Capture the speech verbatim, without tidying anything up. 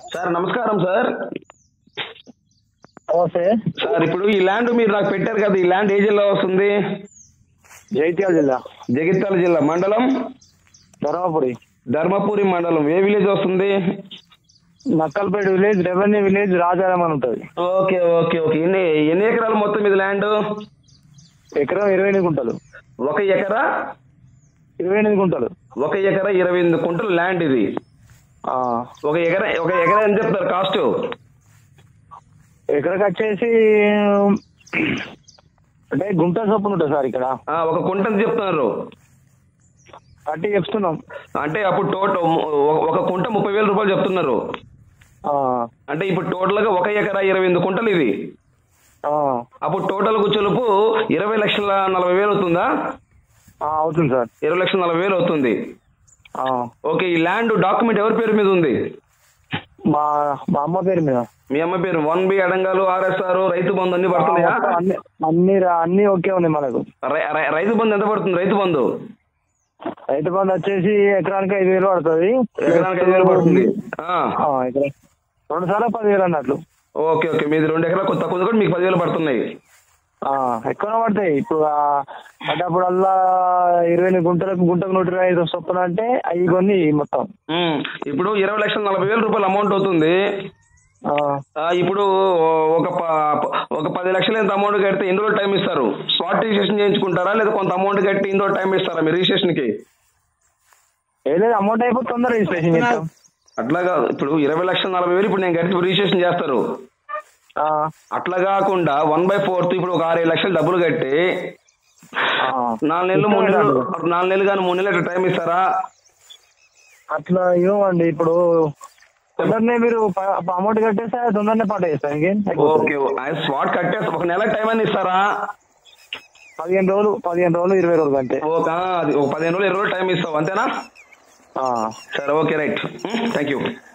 Sir నమస్కారం sir. నమస్తే sir, ఇప్పుడు ఈ ల్యాండ్ మీరు నాకు పెట్టారు కదా, ఈ ల్యాండ్ ఏ జిల్లా వస్తుంది? జగిత్యాల జిల్లా. జగిత్యాల జిల్లా మండలం ధర్మపురి. ధర్మపురి మండలం. ఏ విలేజ్ వస్తుంది? Nakkalpeta village, revenue village, Rajaram అని ఉంటుంది. ఓకే ఓకే ఓకే ఎన్ని ఎన్ని ఎకరాలు మొత్తం ఇది ల్యాండ్? ఎకరం ఇరవై ఎనిమిది గుంటలు. ఒక ఎకరా ఇరవై ఎనిమిది గుంటలు. ఒక ఎకరా ఇరవై ఎనిమిది కుంటలు ల్యాండ్ ఇది. ఒక ఎకరా ఒక ఎకరా ఎంత చెప్తారు కాస్ట్? ఎకరకు వచ్చేసి అంటే గుంట చొప్పున ఉంటుంది సార్. ఇక్కడ ఒక కుంట ఎంత చెప్తున్నారు? అట్టి చెప్తున్నాం. అంటే అప్పుడు టోటల్ ఒక కుంట ముప్పై వేల రూపాయలు చెప్తున్నారు. అంటే ఇప్పుడు టోటల్ గా ఒక ఎకరా ఇరవై ఎనిమిది కుంటలు ఇది. అప్పుడు టోటల్ కూర్చోలుపు ఇరవై లక్షల నలభై వేలు అవుతుందా? అవుతుంది సార్. ఇరవై లక్షల నలభై వేలు అవుతుంది. ఓకే, ఈ ల్యాండ్ డాక్యుమెంట్ ఎవరి పేరు మీద ఉంది? మా మా అమ్మ పేరు మీద. మీ అమ్మ పేరు. One B అడంగాలు, RSR, Rythu Bandhu అన్ని పడుతున్నాయా? అన్ని అన్ని ఓకే ఉన్నాయి మనకు. రైతు బంధు ఎంత పడుతుంది? రైతు బంధు రైతు బంధు వచ్చేసి ఎకరానికి ఐదు వేలు పడుతుంది. ఎకరానికి ఐదు వేలు పడుతుంది. రెండు సార్లు పదివేలు అన్నట్లు. ఓకే ఓకే మీది రెండు ఎకరాలు కొత్త తక్కువ కూడా మీకు పదివేలు పడుతున్నాయి. ఎక్కువ పడతాయి. ఇప్పుడు అంటే అప్పుడల్లా ఇరవై ఎనిమిది గుంటలకు గుంటకు నూట ఇరవై ఐదు చొప్పున అంటే అవి కొన్ని మొత్తం. ఇప్పుడు ఇరవై లక్షల నలభై వేల రూపాయలు అమౌంట్ అవుతుంది. ఇప్పుడు ఒక ఒక పది లక్షలు ఎంత అమౌంట్ కడితే ఎన్ని రోజులు టైం ఇస్తారు? స్పాట్ రిజిస్ట్రేషన్ చేయించుకుంటారా లేదా కొంత అమౌంట్ కట్టి ఎన్ని రోజులు టైం ఇస్తారా మీరు రిజిస్ట్రేషన్ కి? ఏదైనా అమౌంట్ అయిపోతుందా రిజిస్ట్రేషన్ చేస్తాం. అట్లాగా ఇప్పుడు ఇరవై లక్షల నలభై వేలు ఇప్పుడు నేను కట్టి రిజిస్ట్రేషన్ చేస్తారు. అట్లా కాకుండా వన్ బై ఫోర్త్ ఇప్పుడు ఒక ఆరు ఏడు లక్షలు డబ్బులు కట్టి నాలుగు నెలలు మూడు నెలలు నాలుగు నెలలు కానీ మూడు నెలలు అట్లా టైం ఇస్తారా? అట్లా ఇవ్వండి. ఇప్పుడు తొందరనే మీరు అమౌంట్ కట్టేస్తే తొందరనే పాట చేస్తాను. ఓకే, స్పాట్ కట్టేస్తా. ఒక నెల టైం అని ఇస్తారా? పదిహేను రోజులు పదిహేను రోజులు ఇరవై రోజులు అంతే. ఓకే, అది ఒక పదిహేను రోజులు ఇరవై రోజులు టైం ఇస్తావు అంతేనా? సరే, ఓకే, రైట్, థ్యాంక్ యూ.